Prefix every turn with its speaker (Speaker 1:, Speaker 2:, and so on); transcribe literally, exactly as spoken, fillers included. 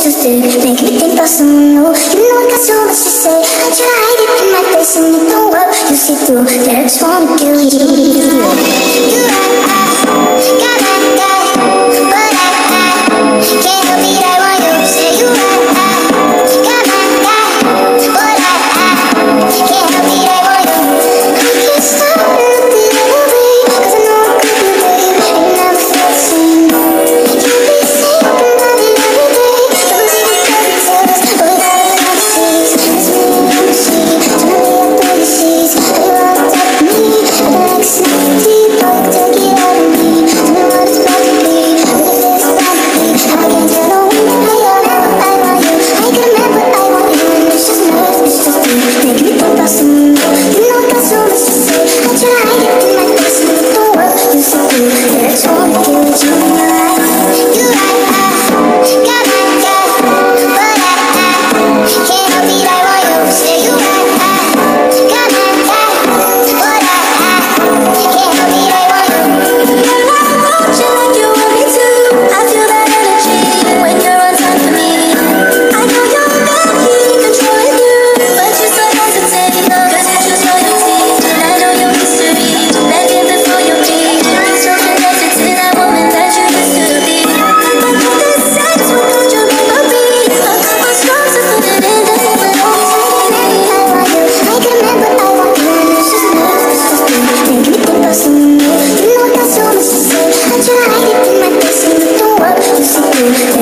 Speaker 1: still make me think about someone new. You know I got so much to say. I try to hide it in my face and it don't work. You see through, yeah, I just wanna kill you. You right, I got that guy, but I, I can't help it. I want you to say you right, I got that guy, but I, I can't help it. I want you. I can't stop looking the other way, 'cause I know I'm good, babe. Ain't never felt the same. You be thinking about it every day. Don't believe in fairy tales, but without the fantasies. There's me and you see, turn me up when you see. Are you locked up with me? I've been like sneaking deep, oh, you take it out of me. Tell me what it's about to be, what if it's about to be. I can't tell no one how you remember I want you. I ain't gonna remember I want you, and it's just nerves, it's just you. Making me think about someone new. You know I got so much to say. I try to hide it in my face and it don't work. You see through, yeah, I just wanna kill you. You right, you right, I got that guy, but I, I can't help it. I want you to say you right, I got that guy, but I, I can't help it. I want you. You're like a vulture, like you want me to. I feel that energy when you're on time for me. I know you're back here controlling you, but you still hesitate, 'cause you choose loyalty. And I know your history, begging before you leave. You're so connected to that woman that you used to be. But all this sex without your memory, a couple strokes to put it in the middle. I want you, I can remember I want you, and it's just nerves, it's just you. Making me think about someone new. You know I got so much to say. I try to hide it in my face and it don't work. You see through.